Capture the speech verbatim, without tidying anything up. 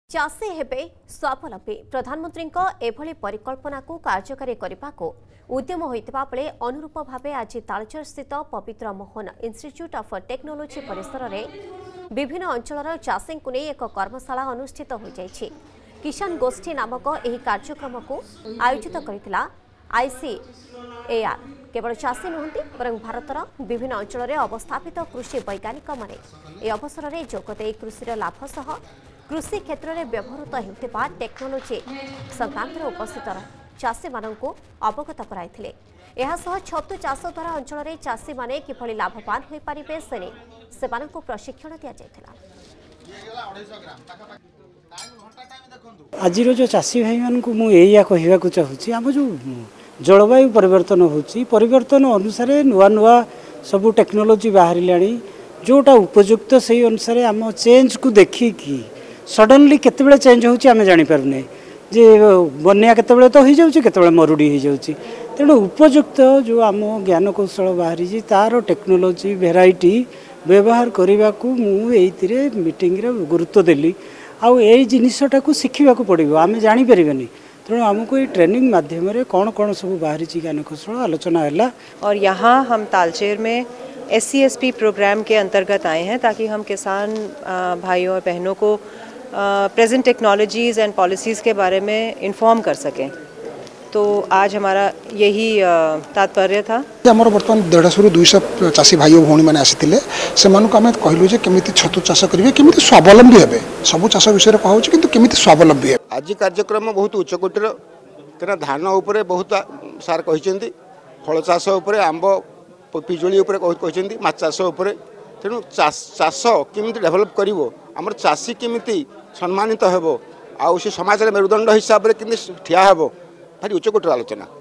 चाषी हेबे स्वावलंबी प्रधानमंत्री एभली परिकल्पना को कार्यकारी करने को उद्यम होता बेले अनुरूप भाव आज तालचर स्थित पवित्र मोहन इंस्टीट्यूट ऑफ टेक्नोलॉजी परिसर में विभिन्न अंचल चाषी को नहीं एक कर्मशाला अनुष्ठित हो जाइछि। किसान गोष्ठी नामक यह कार्यक्रम को आयोजित करथिला आईसीएआर केवल चाषी नुहंती बरं भारतर विभिन्न अंचल में अवस्थापित कृषि वैज्ञानिक माने ए अवसर में जोगदे कृषि लाभ सह कृषि क्षेत्र में व्यवहृत होता टेक्नोलोजी संक्रांत उपस्थित चाषी मानक अवगत कराइथिले। एहासह छतु चाष द्वारा अंचल में चाषी माने किभली लाभवान हो पारिबे सेने सेमानकु प्रशिक्षण दिया जायथिला। आज जो चाषी भाई मान को मुझे कहवाक चाहूँगी आम जो जलवायु परिवर्तन होची परिवर्तन अनुसार नुआ नुआ सब टेक्नोलोजी बाहर जोटा उपयुक्त से अनुसार आम चेंज को देखिकी सडनली केतबेले चेंज होची आमे जानि पारुने जे बन्या केतबेले तो हो जाउची केतबेले मरुडी हो जाउची तेणु उपयुक्त जो आम ज्ञान कौशल बाहरी तार टेक्नोलोजी वेराइटी व्यवहार करने को मुझे मीटिंग रे गुरुत्व देली आउ ए जिनिसटा को शिखा पड़ो आम जापर तेणु आमको ये ट्रेनिंग माध्यम कौन कौन सब बाहरी ज्ञान कौशल आलोचना है। और यहाँ हम तालचेर में S C S P programme के अंतर्गत आए हैं ताकि हम किसान भाइयों और बहनों को प्रेजेंट टेक्नोलॉजीज़ एंड पॉलिसीज़ के बारे में इन्फॉर्म कर सकें। तो आज हमारा यही तात्पर्य था। आमर बर्तमान डेढ़ रु दुई चाषी भाई और भौणी मैंने आसी से आम कहलु केमी छतु चाष करेंगे केमी स्वावलम्बी हे सब चाष विषय कहूँ कि केमी स्वावलम्बी है। आज कार्यक्रम बहुत उच्चकोटर क्या धान उपर बहुत सार कहते फल चाष आंब पिजुली कहते माछ चाष तेणु चाष केमी डेभलप कर आमर चाषी केमी सम्मानित हेबो आउ से समाज में मेरुदंड हिसाब से केमी ठिया हेबो भारी उच्चकोटर आलोचना।